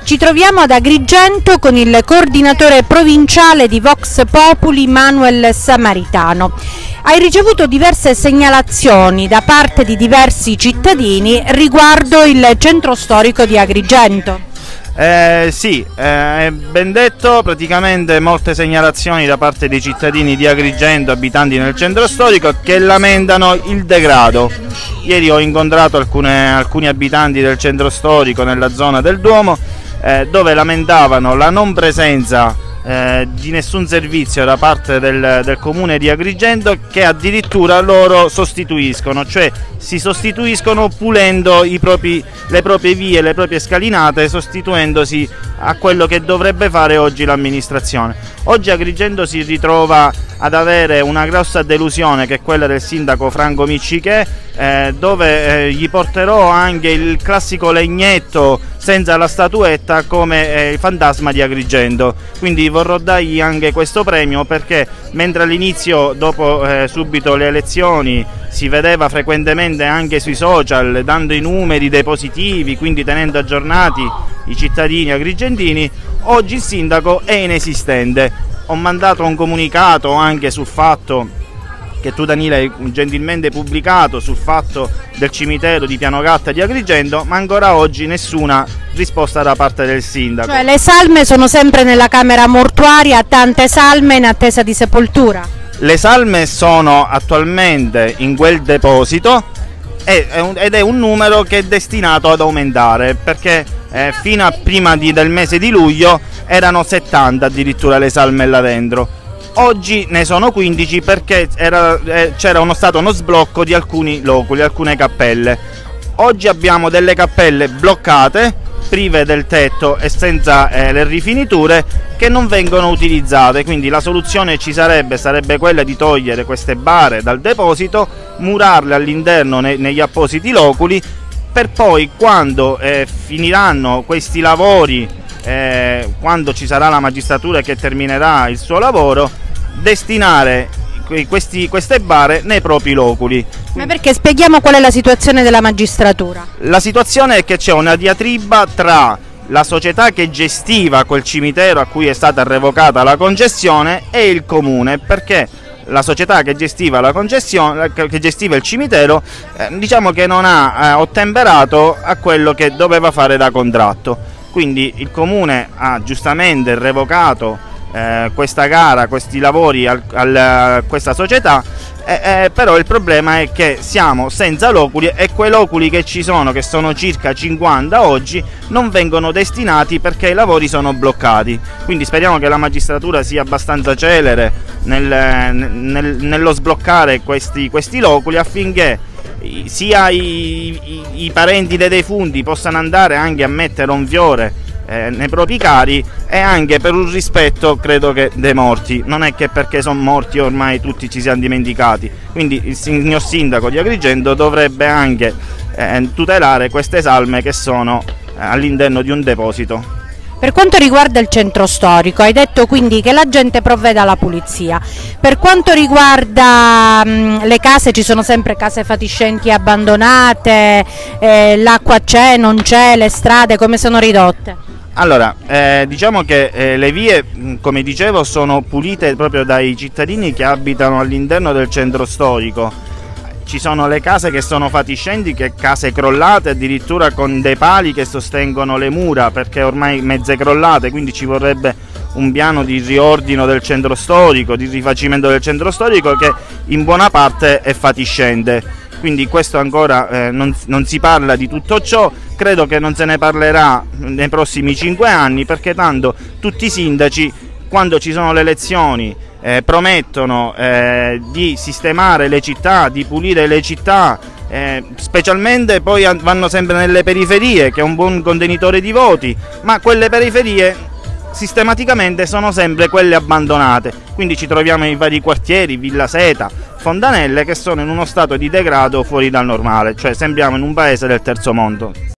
Ci troviamo ad Agrigento con il coordinatore provinciale di Vox Populi, Manuel Samaritano. Hai ricevuto diverse segnalazioni da parte di diversi cittadini riguardo il centro storico di Agrigento. Sì, ben detto, praticamente molte segnalazioni da parte dei cittadini di Agrigento, abitanti nel centro storico, che lamentano il degrado. Ieri ho incontrato alcuni abitanti del centro storico nella zona del Duomo, dove lamentavano la non presenza di nessun servizio da parte del comune di Agrigento, che addirittura loro sostituiscono, cioè si sostituiscono pulendo le proprie vie, le proprie scalinate, sostituendosi a quello che dovrebbe fare oggi l'amministrazione. Oggi Agrigento si ritrova ad avere una grossa delusione, che è quella del sindaco Franco Miccichè, dove gli porterò anche il classico legnetto senza la statuetta come il fantasma di Agrigento. Quindi vorrò dargli anche questo premio, perché mentre all'inizio, dopo subito le elezioni, si vedeva frequentemente anche sui social dando i numeri dei positivi, quindi tenendo aggiornati i cittadini agrigentini, oggi il sindaco è inesistente. Ho mandato un comunicato anche sul fatto che tu, Danilo, hai gentilmente pubblicato sul fatto del cimitero di Pianogatta di Agrigento, ma ancora oggi nessuna risposta da parte del sindaco. Cioè le salme sono sempre nella camera mortuaria, tante salme in attesa di sepoltura? Le salme sono attualmente in quel deposito ed è un numero che è destinato ad aumentare, perché fino a prima del mese di luglio erano 70 addirittura le salme là dentro. Oggi ne sono 15 perché c'era stato uno sblocco di alcuni loculi, alcune cappelle. Oggi abbiamo delle cappelle bloccate, prive del tetto e senza le rifiniture, che non vengono utilizzate. Quindi la soluzione sarebbe quella di togliere queste bare dal deposito, murarle all'interno negli appositi loculi, per poi, quando finiranno questi lavori, quando ci sarà la magistratura che terminerà il suo lavoro, destinare queste bare nei propri loculi. Ma perché? Spieghiamo qual è la situazione della magistratura. La situazione è che c'è una diatriba tra la società che gestiva quel cimitero, a cui è stata revocata la concessione, e il comune, perché la società che gestiva il cimitero diciamo che non ha ottemperato a quello che doveva fare da contratto. Quindi il comune ha giustamente revocato questa gara, questi lavori a questa società, però il problema è che siamo senza loculi, e quei loculi che ci sono, che sono circa 50 oggi, non vengono destinati perché i lavori sono bloccati. Quindi speriamo che la magistratura sia abbastanza celere nello sbloccare questi loculi, affinché sia i parenti dei defunti possano andare anche a mettere un fiore nei propri cari, e anche per un rispetto, credo, che dei morti. Non è che perché sono morti ormai tutti ci siamo dimenticati. Quindi il signor sindaco di Agrigento dovrebbe anche tutelare queste salme che sono all'interno di un deposito. Per quanto riguarda il centro storico, hai detto quindi che la gente provvede alla pulizia. Per quanto riguarda le case, ci sono sempre case fatiscenti abbandonate, l'acqua c'è, non c'è, le strade come sono ridotte? Allora, diciamo che le vie, come dicevo, sono pulite proprio dai cittadini che abitano all'interno del centro storico. Ci sono le case che sono fatiscenti, case crollate, addirittura con dei pali che sostengono le mura, perché ormai mezze crollate, quindi ci vorrebbe un piano di riordino del centro storico, di rifacimento del centro storico, che in buona parte è fatiscente. Quindi questo ancora non si parla di tutto ciò, credo che non se ne parlerà nei prossimi 5 anni, perché tanto tutti i sindaci, quando ci sono le elezioni, promettono di sistemare le città, di pulire le città, specialmente poi vanno sempre nelle periferie, che è un buon contenitore di voti, ma quelle periferie sistematicamente sono sempre quelle abbandonate. Quindi ci troviamo in vari quartieri, Villa Seta, Fontanelle, che sono in uno stato di degrado fuori dal normale, cioè sembriamo in un paese del terzo mondo.